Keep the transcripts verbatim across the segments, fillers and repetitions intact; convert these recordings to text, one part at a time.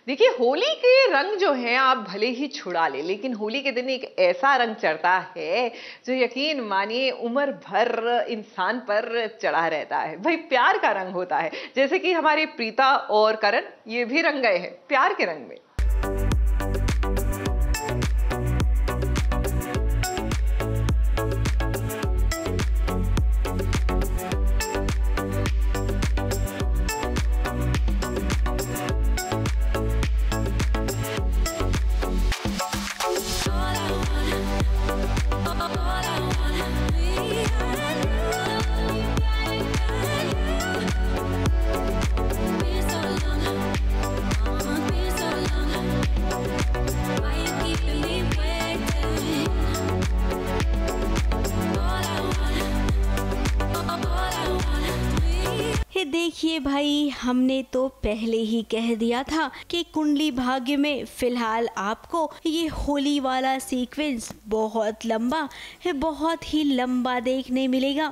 देखिए, होली के रंग जो हैं आप भले ही छुड़ा ले, लेकिन होली के दिन एक ऐसा रंग चढ़ता है जो यकीन मानिए उम्र भर इंसान पर चढ़ा रहता है। भाई प्यार का रंग होता है, जैसे कि हमारे प्रीता और करण ये भी रंग गए हैं प्यार के रंग में। देखिए भाई, हमने तो पहले ही कह दिया था कि कुंडली भाग्य में फिलहाल आपको ये होली वाला सीक्वेंस बहुत लंबा है, बहुत ही लंबा देखने मिलेगा।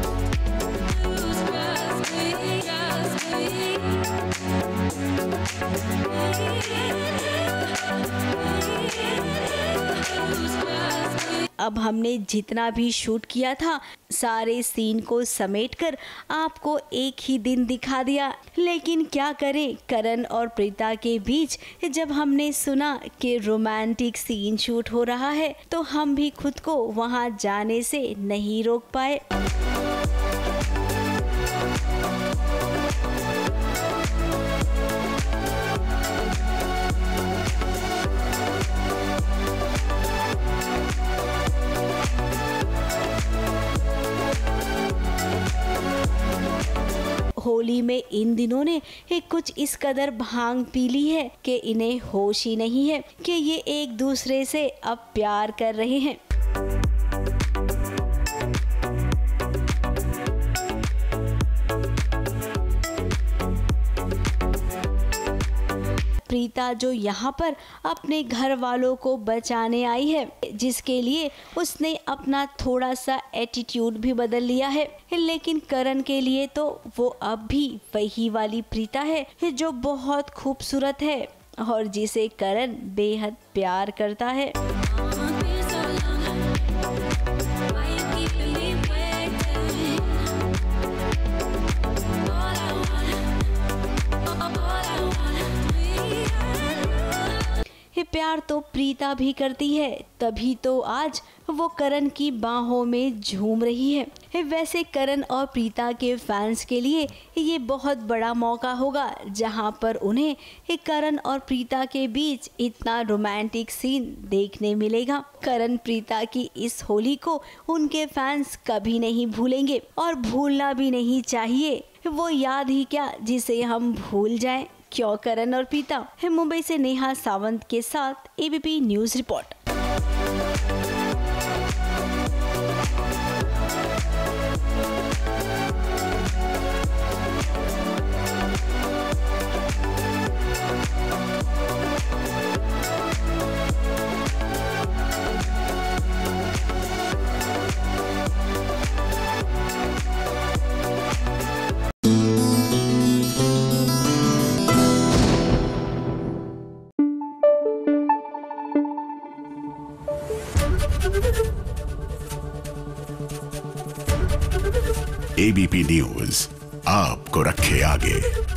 अब हमने जितना भी शूट किया था सारे सीन को समेटकर आपको एक ही दिन दिखा दिया, लेकिन क्या करें, करण और प्रीता के बीच जब हमने सुना कि रोमांटिक सीन शूट हो रहा है तो हम भी खुद को वहां जाने से नहीं रोक पाए। होली में इन दिनों ने एक कुछ इस कदर भांग पी ली है कि इन्हें होश ही नहीं है कि ये एक दूसरे से अब प्यार कर रहे हैं। प्रीता जो यहाँ पर अपने घर वालों को बचाने आई है, जिसके लिए उसने अपना थोड़ा सा एटीट्यूड भी बदल लिया है, लेकिन करण के लिए तो वो अब भी वही वाली प्रीता है जो बहुत खूबसूरत है और जिसे करण बेहद प्यार करता है। प्यार तो प्रीता भी करती है, तभी तो आज वो करण की बाहों में झूम रही है। वैसे करण और प्रीता के फैंस के लिए ये बहुत बड़ा मौका होगा जहां पर उन्हें करण और प्रीता के बीच इतना रोमांटिक सीन देखने मिलेगा। करण प्रीता की इस होली को उनके फैंस कभी नहीं भूलेंगे और भूलना भी नहीं चाहिए। वो याद ही क्या जिसे हम भूल जाएं। क्यों करण और प्रीता है। मुंबई से नेहा सावंत के साथ ABP news report. ABP news आपको रखे आगे।